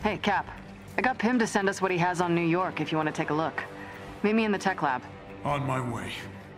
Hey, Cap. I got Pim to send us what he has on New York if you want to take a look. Meet me in the tech lab. On my way.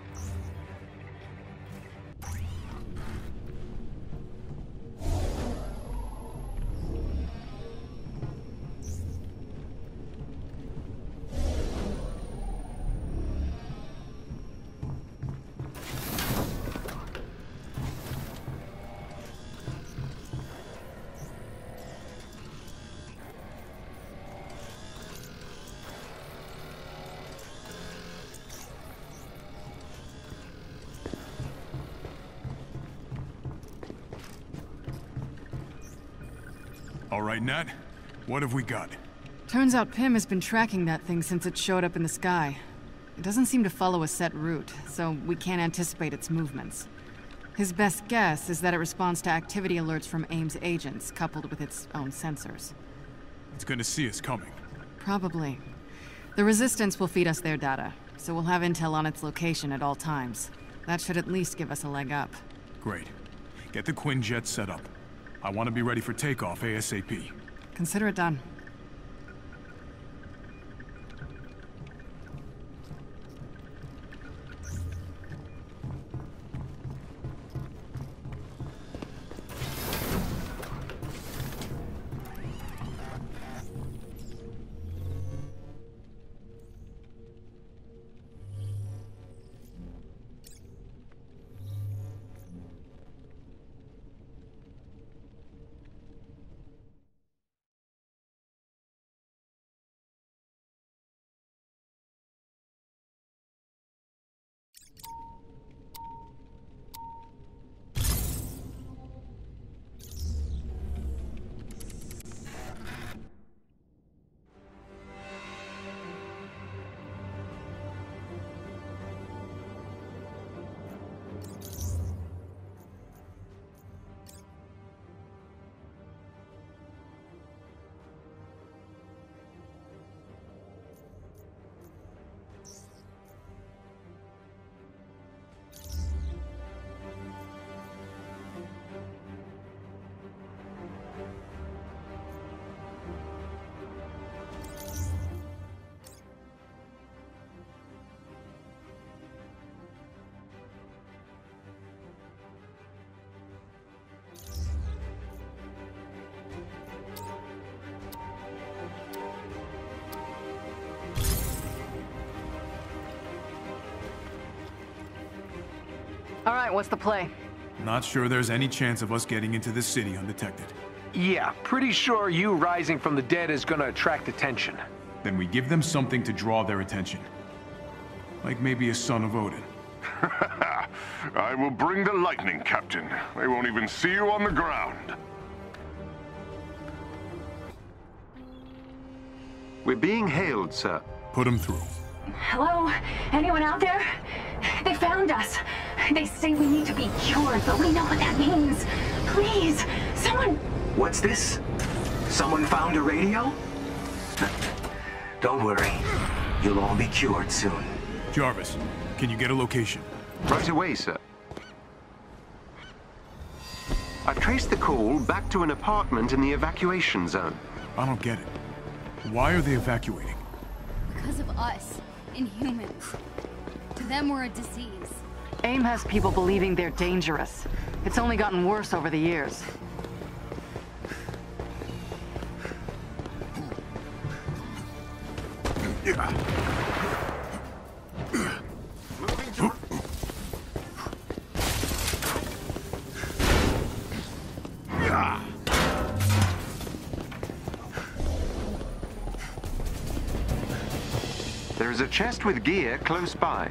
All right, Nat. What have we got? Turns out Pim has been tracking that thing since it showed up in the sky. It doesn't seem to follow a set route, so we can't anticipate its movements. His best guess is that it responds to activity alerts from A.I.M.'s agents, coupled with its own sensors. It's gonna see us coming. Probably. The Resistance will feed us their data, so we'll have intel on its location at all times. That should at least give us a leg up. Great. Get the Quinjet set up. I want to be ready for takeoff ASAP. Consider it done. All right, what's the play? Not sure there's any chance of us getting into this city undetected. Yeah, pretty sure you rising from the dead is gonna attract attention. Then we give them something to draw their attention. Like maybe a son of Odin. I will bring the lightning, Captain. They won't even see you on the ground. We're being hailed, sir. Put them through. Hello? Anyone out there? They found us. They say we need to be cured, but we know what that means. Please, someone... What's this? Someone found a radio? Don't worry. You'll all be cured soon. Jarvis, can you get a location? Right away, sir. I've traced the call back to an apartment in the evacuation zone. I don't get it. Why are they evacuating? Because of us, Inhumans. To them, we're a disease. A.I.M. has people believing they're dangerous. It's only gotten worse over the years. There is a chest with gear close by.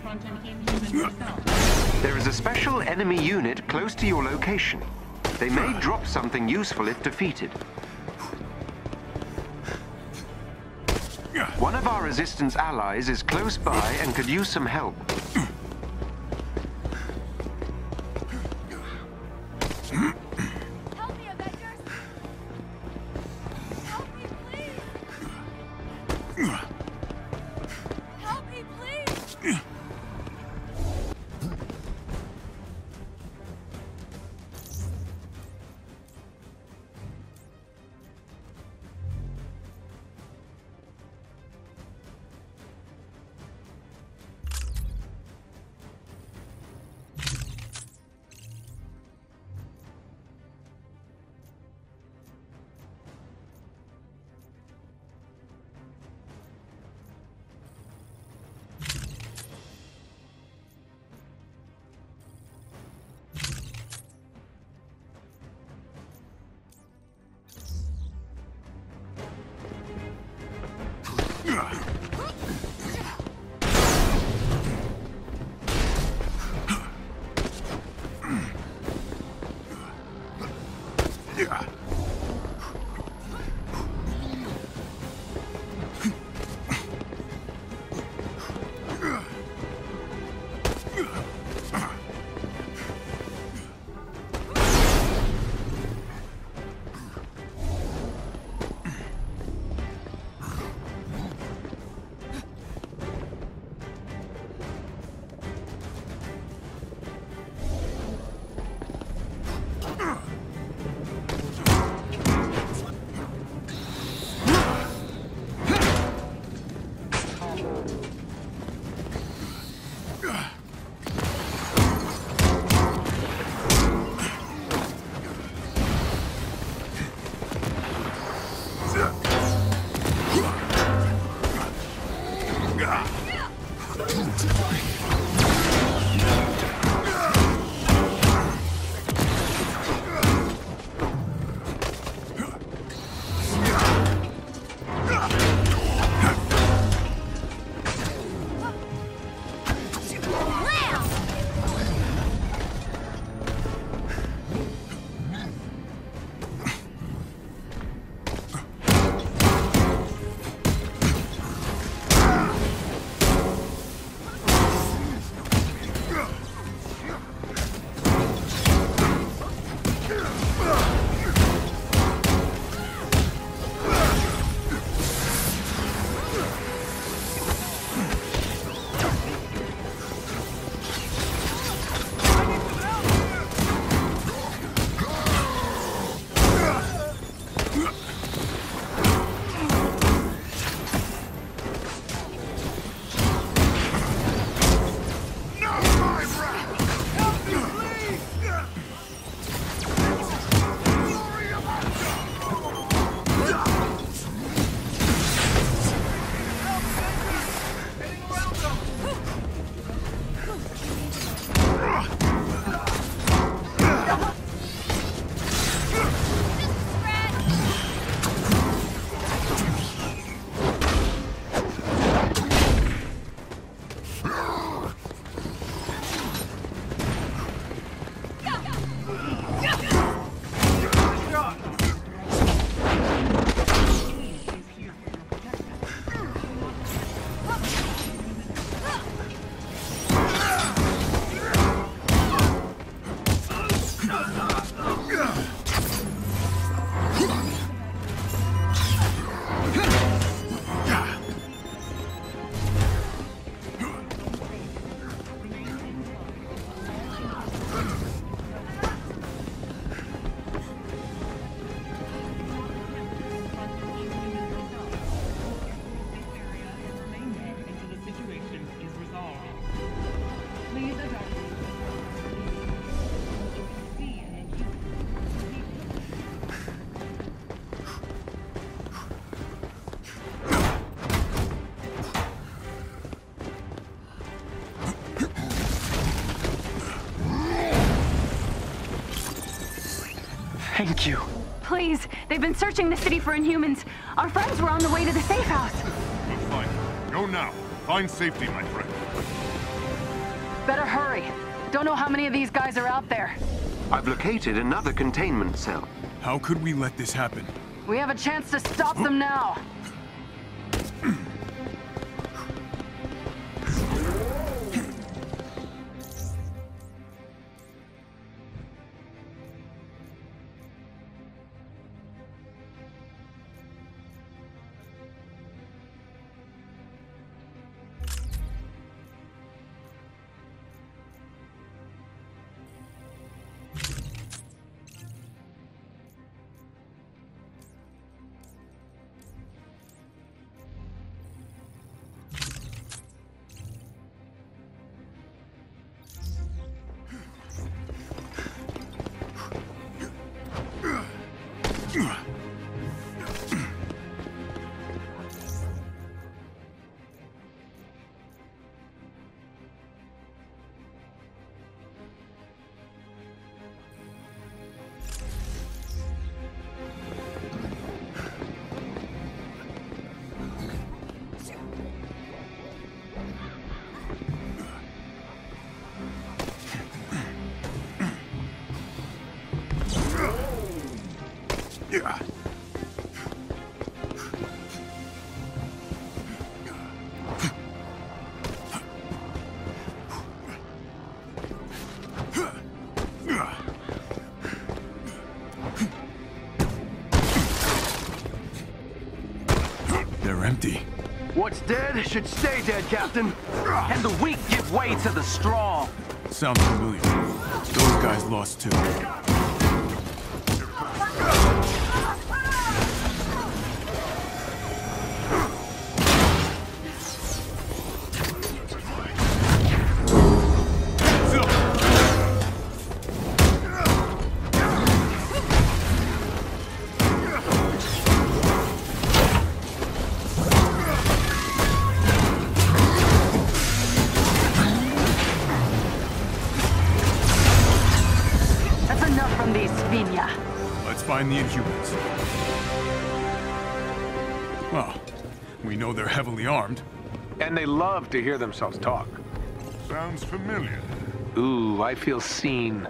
There is a special enemy unit close to your location. They may drop something useful if defeated. One of our resistance allies is close by and could use some help. Help me, Avengers! Help me, please! Help me, please! Thank you. Please, they've been searching the city for Inhumans. Our friends were on the way to the safe house. You're fine. Go now. Find safety, my friend. Better hurry. Don't know how many of these guys are out there. I've located another containment cell. How could we let this happen? We have a chance to stop them now. They're empty. What's dead should stay dead, Captain. And the weak give way to the strong. Sounds familiar. Those guys lost too. Find the Inhumans. Well, we know they're heavily armed. And they love to hear themselves talk. Sounds familiar. Ooh, I feel seen.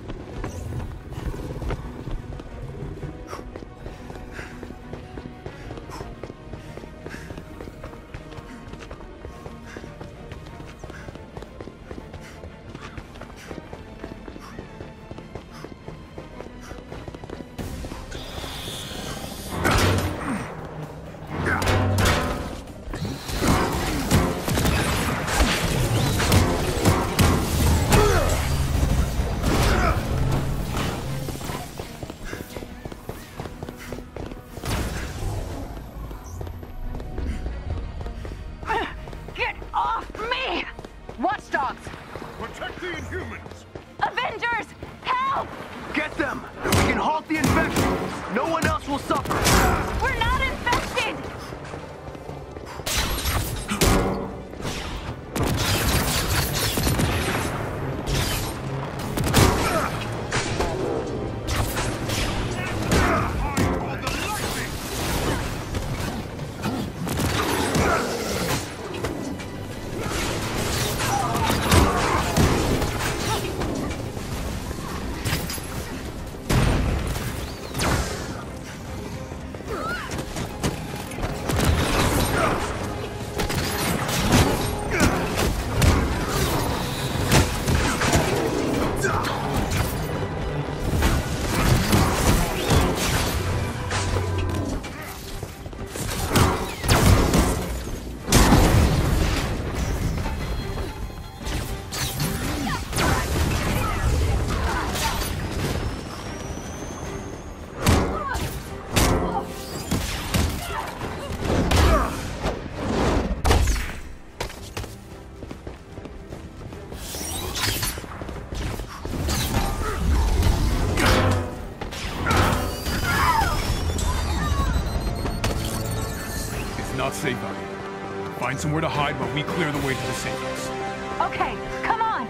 Protect the Inhumans! Avengers! Help! Get them! We can halt the infection! No one else will suffer! We're not infected! Not safe out here. Find somewhere to hide while we clear the way to the safe house. Okay, come on!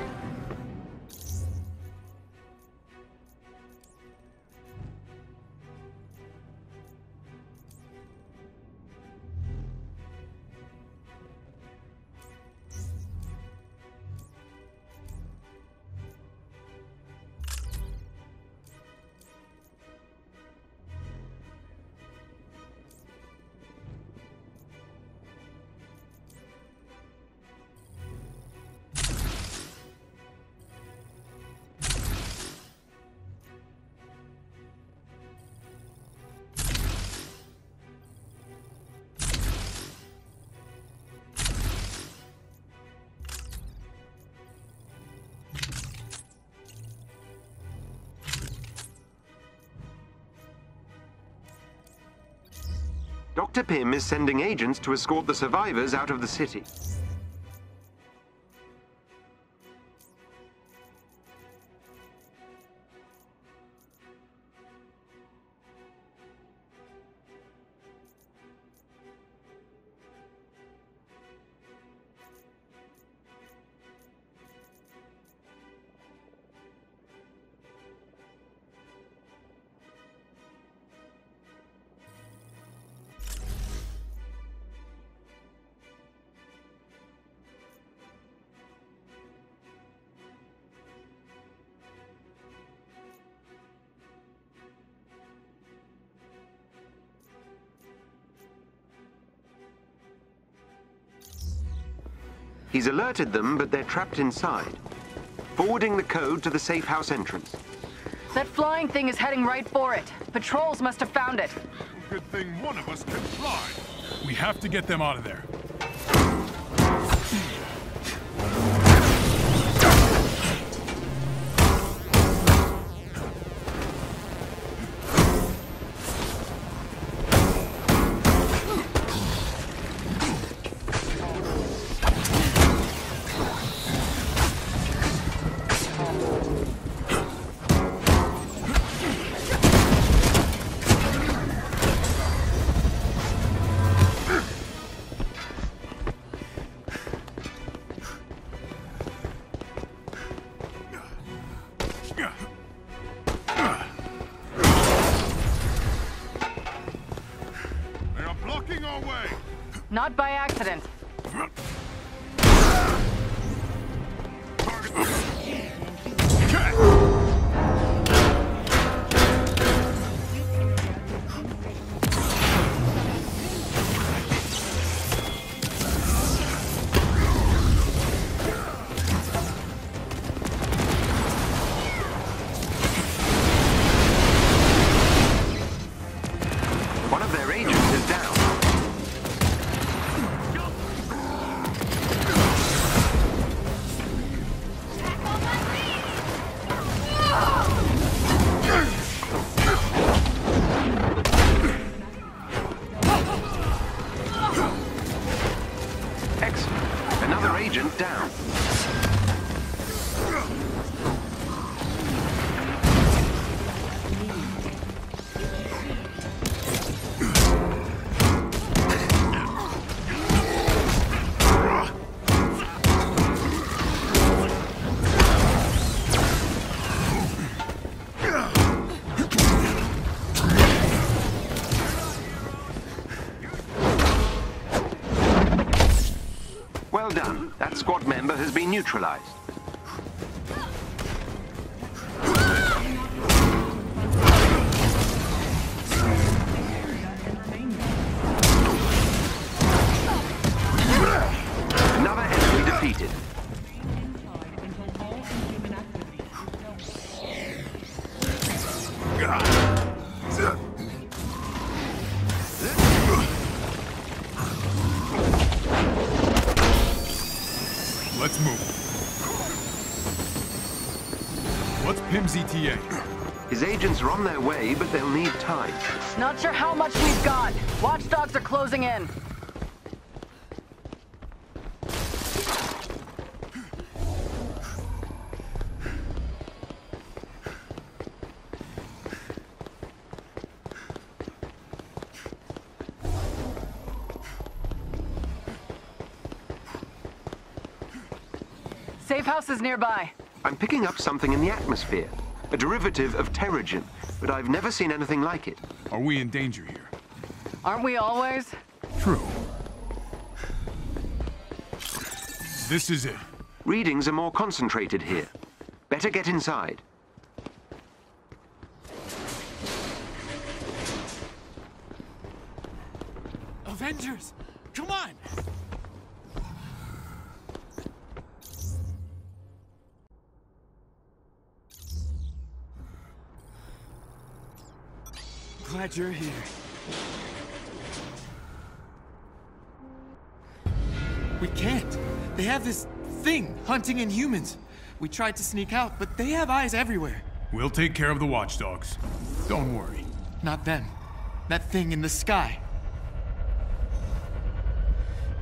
Dr. Pym is sending agents to escort the survivors out of the city. He's alerted them, but they're trapped inside. Forwarding the code to the safe house entrance. That flying thing is heading right for it. Patrols must have found it. Good thing one of us can fly. We have to get them out of there. Not by accident. One of their agents is down. Excellent. Another agent down. Well done. That squad member has been neutralized. Another enemy defeated. Let's move. What's Pym's ETA? His agents are on their way, but they'll need time. Not sure how much we've got. Watchdogs are closing in. Safe house is nearby. I'm picking up something in the atmosphere. A derivative of Terrigen, but I've never seen anything like it. Are we in danger here? Aren't we always? True. This is it. Readings are more concentrated here. Better get inside. Avengers! Come on! Glad you're here. We can't. They have this thing hunting Inhumans. We tried to sneak out, but they have eyes everywhere. We'll take care of the watchdogs. Don't worry. Not them. That thing in the sky.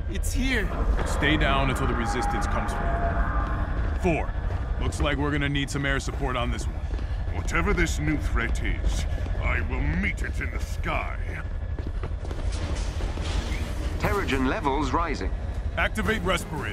It's here. Stay down until the resistance comes for you. Thor, looks like we're gonna need some air support on this one. Whatever this new threat is, I will meet it in the sky. Terrigen levels rising. Activate respirators.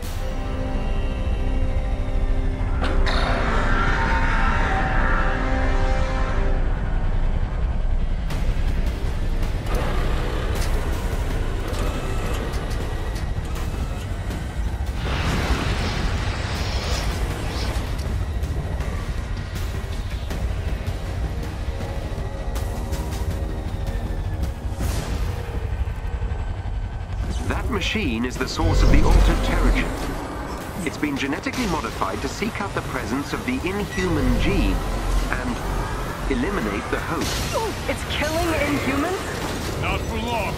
That machine is the source of the altered Terrigen. It's been genetically modified to seek out the presence of the inhuman gene and eliminate the host. It's killing Inhumans? Not for long.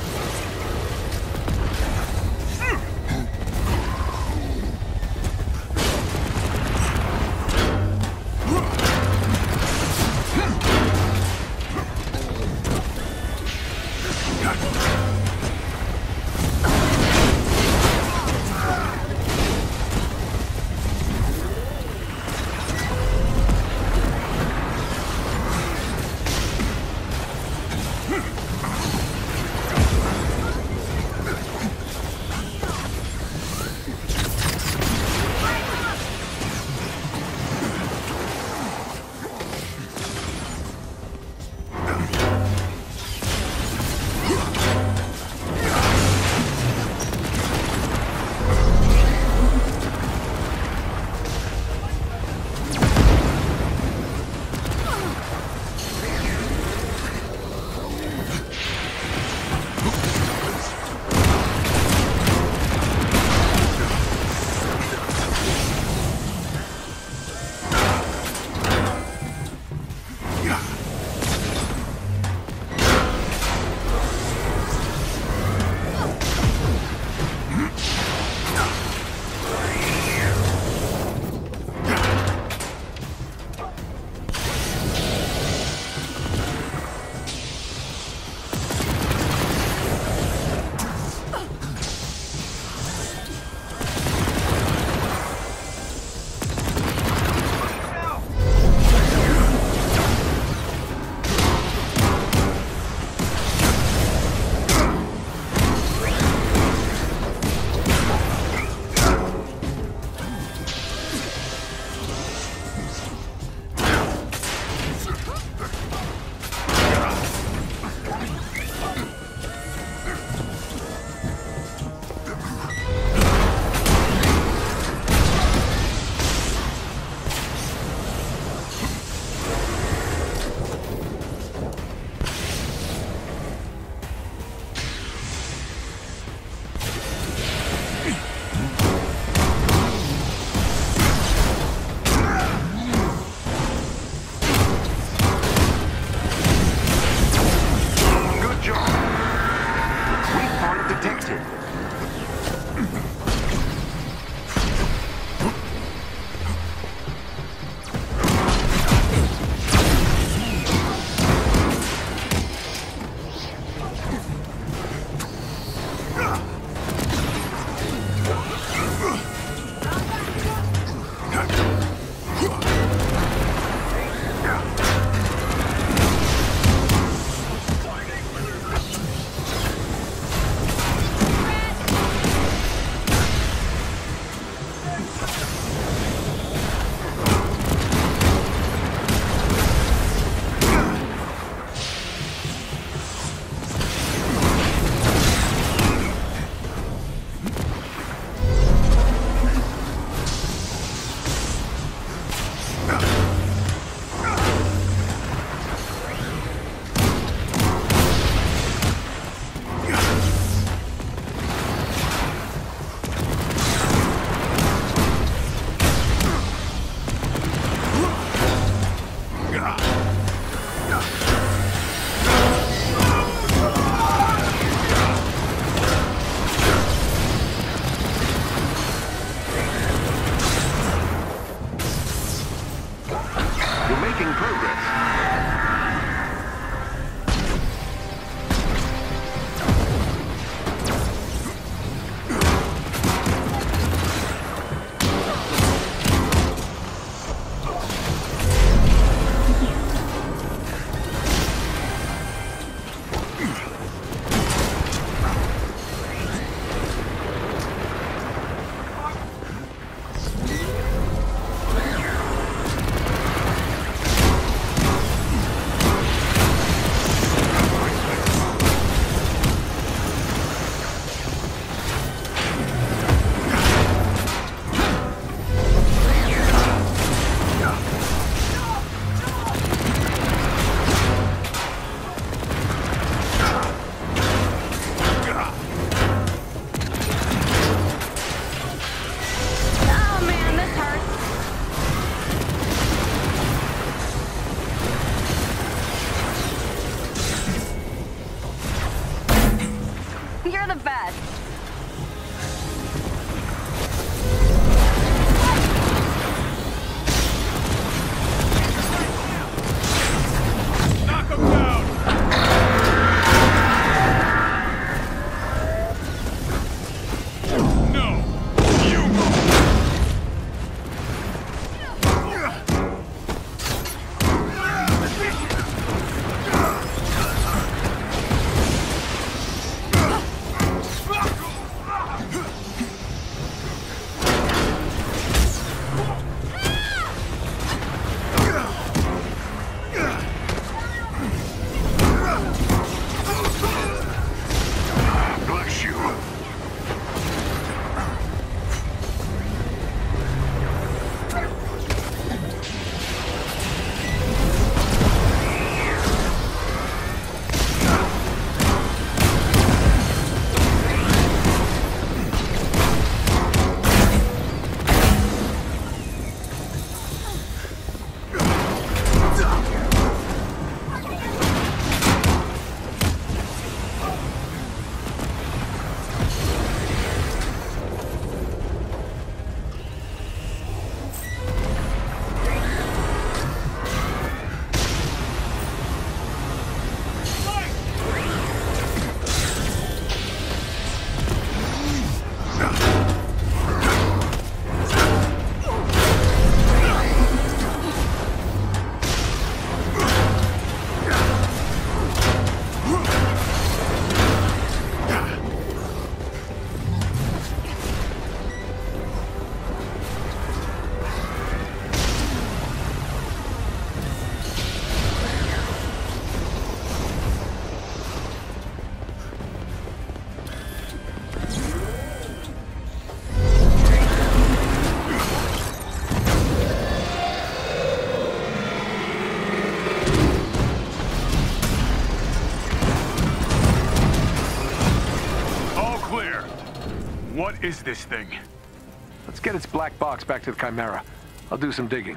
is this thing? Let's get its black box back to the Chimera. I'll do some digging.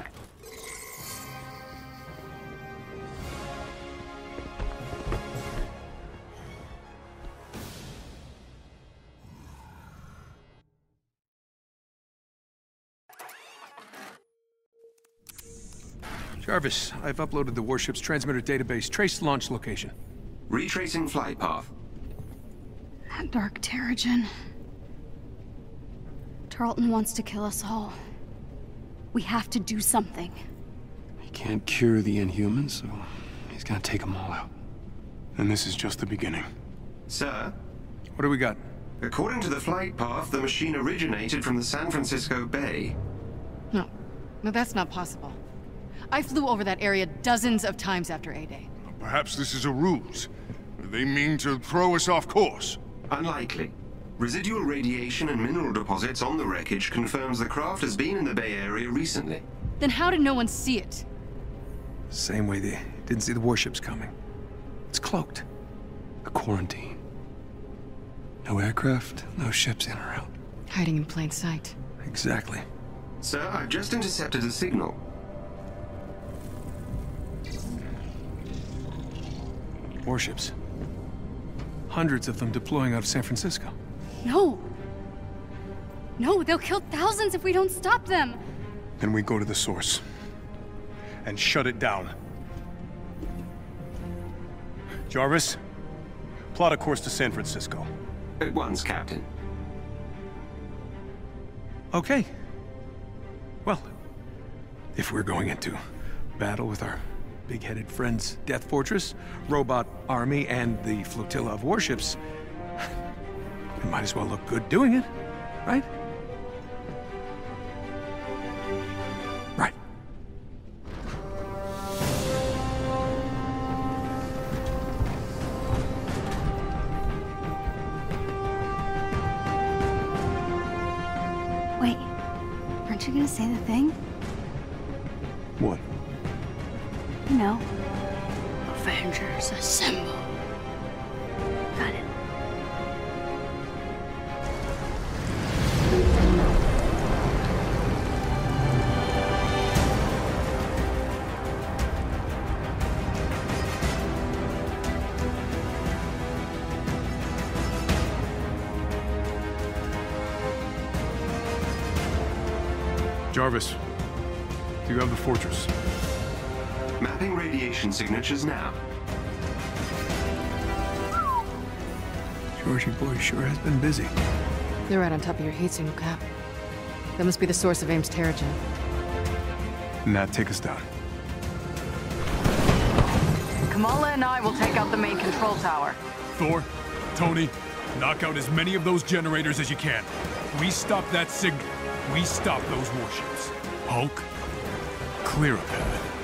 Jarvis, I've uploaded the warship's transmitter database. Trace launch location. Retracing flight path. That dark Terrigen. Tarleton wants to kill us all. We have to do something. He can't cure the Inhumans, so he's gonna take them all out. And this is just the beginning. Sir? What do we got? According to the flight path, the machine originated from the San Francisco Bay. No, that's not possible. I flew over that area dozens of times after A-Day. Perhaps this is a ruse. They mean to throw us off course. Unlikely. Residual radiation and mineral deposits on the wreckage confirms the craft has been in the Bay Area recently. Then how did no one see it? Same way they didn't see the warships coming. It's cloaked. A quarantine. No aircraft, no ships in or out. Hiding in plain sight. Exactly. Sir, I've just intercepted a signal. Warships. Hundreds of them deploying out of San Francisco. No! No, they'll kill thousands if we don't stop them! Then we go to the source. And shut it down. Jarvis, plot a course to San Francisco. At once, Captain. Okay. Well, if we're going into battle with our big-headed friends, Death Fortress, Robot Army, and the flotilla of warships, we might as well look good doing it, right? Right. Wait, aren't you gonna say the thing? What? You know, Avengers assemble. Got it. Jarvis, do you have the fortress? Mapping radiation signatures now. Georgie boy sure has been busy. They're right on top of your heat signal, Cap. That must be the source of A.I.M.'s Terrigen. Now take us down. Kamala and I will take out the main control tower. Thor, Tony, knock out as many of those generators as you can. We stop that signal. We stop those warships. Hulk, clear a path.